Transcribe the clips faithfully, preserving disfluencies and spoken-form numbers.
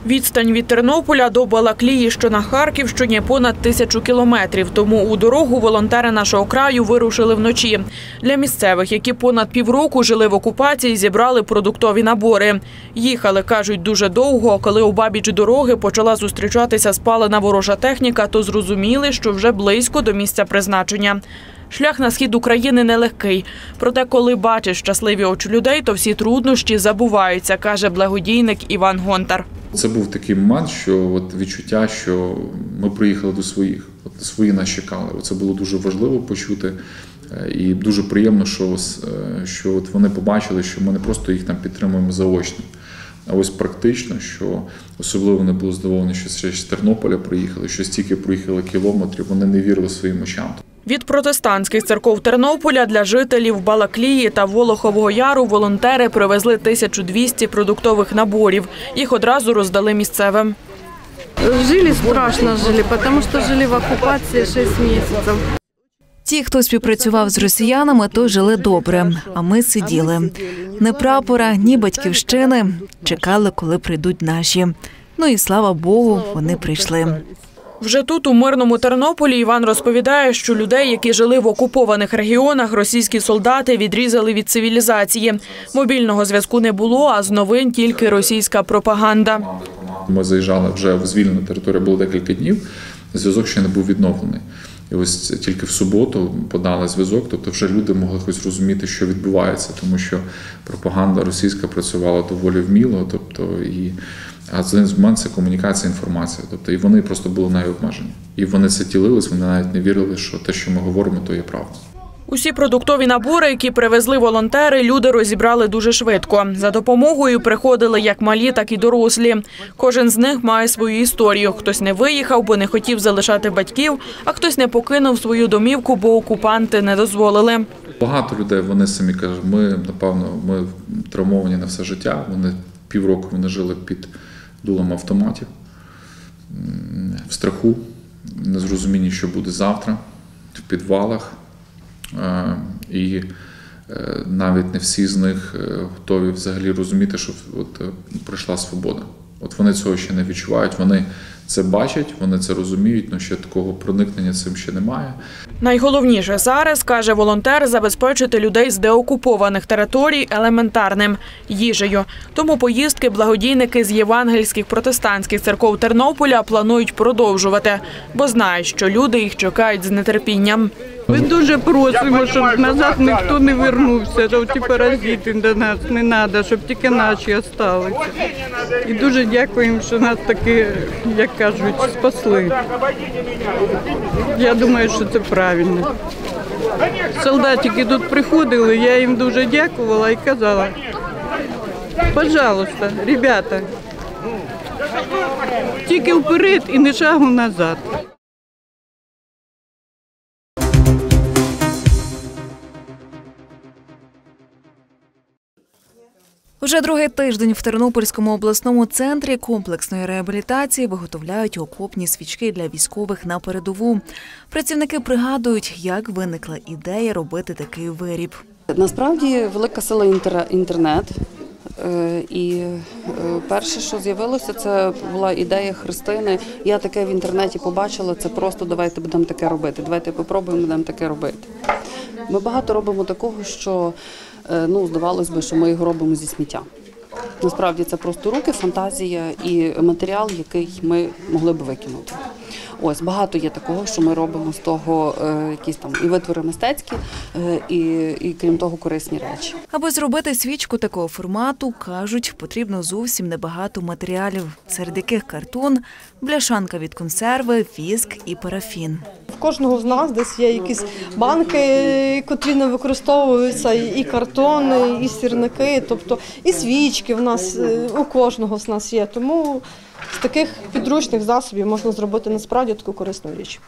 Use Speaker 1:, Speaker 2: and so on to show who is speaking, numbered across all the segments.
Speaker 1: Відстань від Тернополя до Балаклії, що на Харківщині, понад тисячу кілометрів. Тому у дорогу волонтери нашого краю вирушили вночі. Для місцевих, які понад півроку жили в окупації, зібрали продуктові набори. Їхали, кажуть, дуже довго. Коли обабіч дороги почала зустрічатися спалена ворожа техніка, то зрозуміли, що вже близько до місця призначення. Шлях на схід України нелегкий. Проте, коли бачиш щасливі очі людей, то всі труднощі забуваються, каже благодійник Іван Гонтар.
Speaker 2: Це був такий момент, що от відчуття, що ми приїхали до своїх. От свої нас чекали. Це було дуже важливо почути. І дуже приємно, що, що от вони побачили, що ми не просто їх там підтримуємо заочно, а ось практично, що особливо вони були здивовані, що ще з Тернополя приїхали, що стільки проїхали кілометрів, вони не вірили своїм очам.
Speaker 1: Від протестантських церков Тернополя для жителів Балаклії та Волохового Яру волонтери привезли тисячу двісті продуктових наборів. Їх одразу роздали місцевим.
Speaker 3: Жили страшно, жили, тому що жили в окупації шість місяців.
Speaker 4: Ті, хто співпрацював з росіянами, то жили добре, а ми сиділи. Ні прапора, ні батьківщини. Чекали, коли прийдуть наші. Ну і слава Богу, вони прийшли.
Speaker 1: Вже тут, у мирному Тернополі, Іван розповідає, що людей, які жили в окупованих регіонах, російські солдати відрізали від цивілізації. Мобільного зв'язку не було, а з новин тільки російська пропаганда.
Speaker 2: Ми заїжджали вже в звільнену територію, було декілька днів, зв'язок ще не був відновлений. І ось тільки в суботу подали зв'язок, тобто вже люди могли хоч розуміти, що відбувається, тому що пропаганда російська працювала доволі вміло, тобто і а один з моментів – це комунікація, інформація. Тобто і вони просто були найобмежені. І вони це ділились, вони навіть не вірили, що те, що ми говоримо, то є правда.
Speaker 1: Усі продуктові набори, які привезли волонтери, люди розібрали дуже швидко. За допомогою приходили як малі, так і дорослі. Кожен з них має свою історію. Хтось не виїхав, бо не хотів залишати батьків, а хтось не покинув свою домівку, бо окупанти не дозволили.
Speaker 2: Багато людей, вони самі кажуть, ми, напевно, ми травмовані на все життя. Вони півроку вони жили під дулом автоматів, в страху, незрозумінні, що буде завтра, в підвалах. І навіть не всі з них готові взагалі розуміти, що от прийшла свобода. От вони цього ще не відчувають, вони це бачать, вони це розуміють, але ще такого проникнення цим ще немає.
Speaker 1: Найголовніше зараз, каже волонтер, забезпечити людей з деокупованих територій елементарним – їжею. Тому поїздки благодійники з євангельських протестантських церков Тернополя планують продовжувати, бо знають, що люди їх чекають з нетерпінням.
Speaker 3: Ми дуже просимо, щоб назад ніхто не повернувся, щоб ті паразити до нас не треба, щоб тільки наші залишилися. І дуже дякуємо, що нас таки, як кажуть, спасли. Я думаю, що це правильно. Солдатики тут приходили, я їм дуже дякувала і казала, пожалуйста, ребята, тільки вперед і не шагу назад.
Speaker 4: Уже другий тиждень в Тернопільському обласному центрі комплексної реабілітації виготовляють окопні свічки для військових на передову. Працівники пригадують, як виникла ідея робити такий виріб.
Speaker 5: Насправді велика сила інтернет. І перше, що з'явилося, це була ідея Христини. Я таке в інтернеті побачила, це просто давайте будемо таке робити, давайте попробуємо, будемо таке робити. Ми багато робимо такого, що, ну, здавалось би, що ми його робимо зі сміття. Насправді це просто руки, фантазія і матеріал, який ми могли б викинути. Ось, багато є такого, що ми робимо з того е, якісь там і витвори мистецькі, е, і, і крім того корисні речі.
Speaker 4: Аби зробити свічку такого формату, кажуть, потрібно зовсім небагато матеріалів, серед яких картон, бляшанка від консерви, віск і парафін.
Speaker 6: В кожного з нас десь є якісь банки, котрі не використовуються, і картон, і сірники, тобто і свічки в нас, у кожного з нас є. Тому з таких підручних засобів можна зробити насправді таку корисну річ.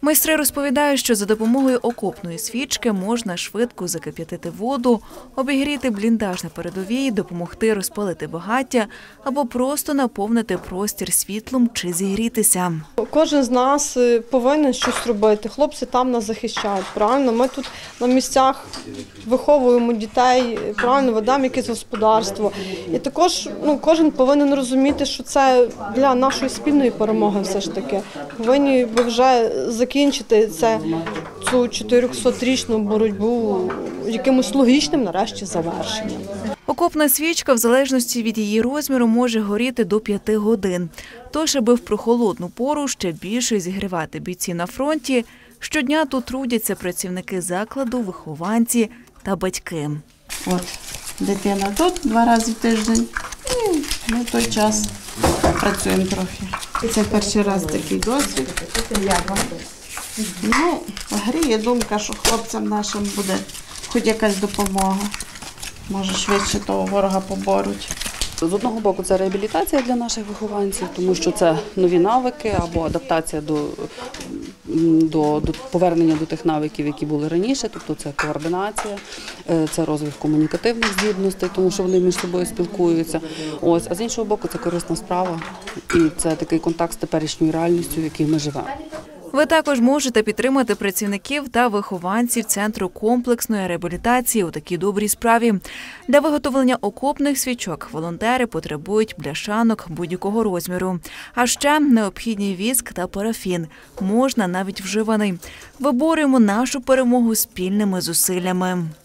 Speaker 4: Майстри розповідають, що за допомогою окопної свічки можна швидко закип'ятити воду, обігріти бліндаж на передовій, допомогти розпалити багаття або просто наповнити простір світлом чи зігрітися.
Speaker 6: Кожен з нас повинен щось робити. Хлопці там нас захищають, правильно? Ми тут на місцях виховуємо дітей, правильно, ведемо якесь господарство. І також ну, кожен повинен розуміти, що це для нашої спільної перемоги все ж таки. Повинні вже закінчити це, цю чотирьохсотрічну боротьбу якимось логічним, нарешті, завершенням.
Speaker 4: Окопна свічка в залежності від її розміру може горіти до п'яти годин. Тож, аби в прохолодну пору ще більше зігрівати бійці на фронті, щодня тут трудяться працівники закладу, вихованці та батьки.
Speaker 7: От, дитина тут два рази в тиждень і ми в той час працюємо трохи. Це перший раз такий досвід. Ну, гріє думка, що хлопцям нашим буде хоч якась допомога. Може, швидше того ворога поборуть.
Speaker 5: З одного боку, це реабілітація для наших вихованців, тому що це нові навики або адаптація до, до, до повернення до тих навиків, які були раніше, тобто це координація, це розвиток комунікативних здібностей, тому що вони між собою спілкуються. Ось, а з іншого боку, це корисна справа і це такий контакт з теперішньою реальністю, в якій ми живемо.
Speaker 4: Ви також можете підтримати працівників та вихованців Центру комплексної реабілітації у такій добрій справі. Для виготовлення окопних свічок волонтери потребують бляшанок будь-якого розміру. А ще необхідні віск та парафін. Можна навіть вживаний. Виборюємо нашу перемогу спільними зусиллями.